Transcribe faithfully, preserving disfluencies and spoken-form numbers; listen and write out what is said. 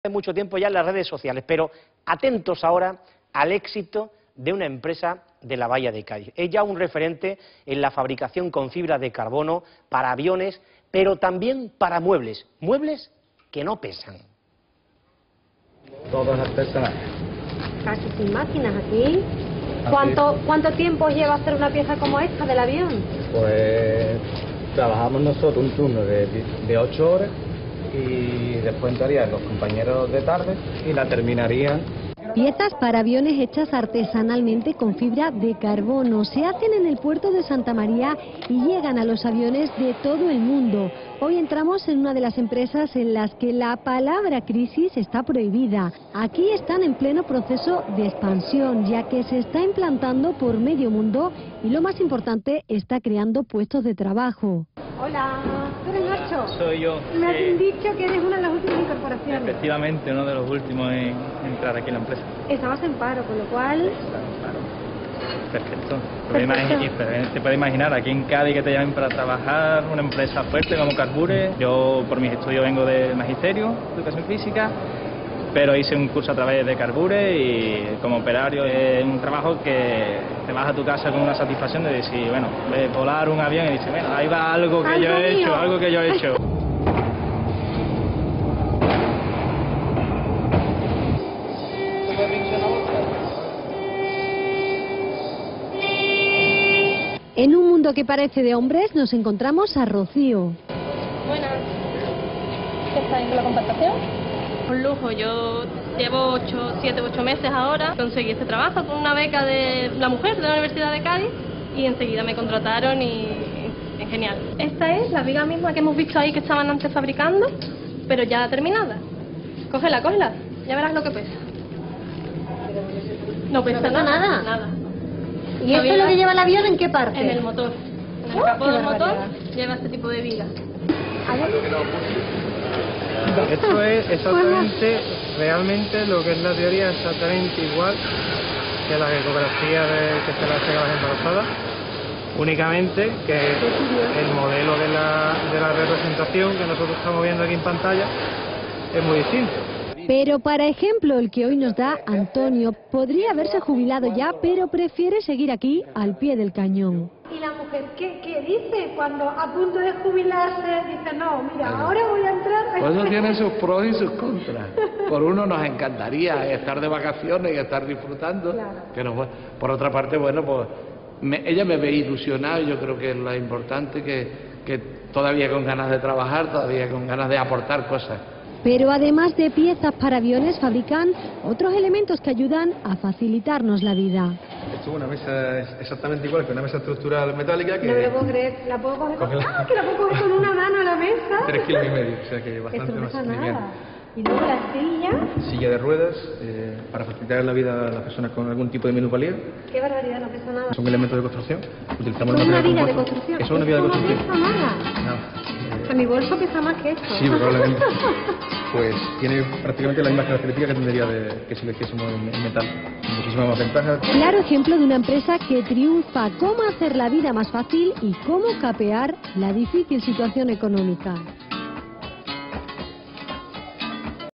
mucho tiempo ya en las redes sociales, pero atentos ahora al éxito de una empresa de la Bahía de Cádiz. Es ya un referente en la fabricación con fibra de carbono para aviones, pero también para muebles, muebles que no pesan. Todas artesanales. Casi sin máquinas aquí. ¿Cuánto, ¿Cuánto tiempo lleva hacer una pieza como esta del avión? Pues trabajamos nosotros un turno de, de ocho horas y después entrarían los compañeros de tarde y la terminarían. Piezas para aviones hechas artesanalmente con fibra de carbono. Se hacen en el puerto de Santa María y llegan a los aviones de todo el mundo. Hoy entramos en una de las empresas en las que la palabra crisis está prohibida. Aquí están en pleno proceso de expansión, ya que se está implantando por medio mundo y lo más importante, está creando puestos de trabajo. Hola, ¿tú eres Nacho? Soy yo. Me has eh, dicho que eres una de las últimas incorporaciones. Efectivamente, uno de los últimos en entrar aquí en la empresa. Estabas en paro, con lo cual... Perfecto. Perfecto. Te puedes imaginar, aquí en Cádiz que te llamen para trabajar, una empresa fuerte como Carbure. Yo por mis estudios vengo de magisterio, educación física, pero hice un curso a través de Carbure y como operario es un trabajo que te vas a tu casa con una satisfacción de decir, bueno, de volar un avión y dices, bueno, ahí va algo que yo he hecho, algo que yo he hecho. En un mundo que parece de hombres, nos encontramos a Rocío. Buenas. ¿Qué estáis con la contratación? Un lujo. Yo llevo ocho, siete, ocho meses ahora. Conseguí este trabajo con una beca de la mujer de la Universidad de Cádiz y enseguida me contrataron y es genial. Esta es la viga misma que hemos visto ahí que estaban antes fabricando, pero ya terminada. Cógela, cógela. Ya verás lo que pesa. No pesa, ¿No pesa nada. nada? Nada. ¿Y esto es lo que lleva el avión en qué parte? En el motor. En el ¡Oh, capó qué del motor barbaridad! lleva este tipo de viga. Esto es exactamente, realmente lo que es la teoría, exactamente igual que la ecografía de, que se le hace a las embarazadas, únicamente que el modelo de la, de la representación que nosotros estamos viendo aquí en pantalla es muy distinto. Pero para ejemplo, el que hoy nos da Antonio, podría haberse jubilado ya, pero prefiere seguir aquí al pie del cañón. ¿Y la mujer qué, qué dice cuando a punto de jubilarse dice, no, mira, ahora voy a entrar a... Pues eso tiene sus pros y sus contras. Por uno nos encantaría estar de vacaciones y estar disfrutando, Claro. pero pues, por otra parte, bueno, pues me, ella me ve ilusionado y yo creo que es lo importante, que, que todavía con ganas de trabajar, todavía con ganas de aportar cosas. Pero además de piezas para aviones, fabrican otros elementos que ayudan a facilitarnos la vida. Esto es una mesa exactamente igual que una mesa estructural metálica que... No me lo puedo creer, ¿la puedo coger? Coge la- ¡Ah, que la puedo coger con una mano a la mesa! Tres kilos y medio, o sea que Esto bastante no más pesa liviano. nada. Y luego la silla, Silla de ruedas, eh, para facilitar la vida a las personas con algún tipo de minusvalía. qué barbaridad, no pesa nada. Son elementos de construcción. Utilizamos Es el una material viga de compuesto. construcción. Eso es una viga de Esto construcción. no pesa nada. No. O sea, mi bolso pesa más que esto. Sí, probablemente. Pues tiene prácticamente la misma característica que tendría de que si lo hiciésemos en, en metal. Muchísimas más ventajas. Claro ejemplo de una empresa que triunfa, cómo hacer la vida más fácil y cómo capear la difícil situación económica.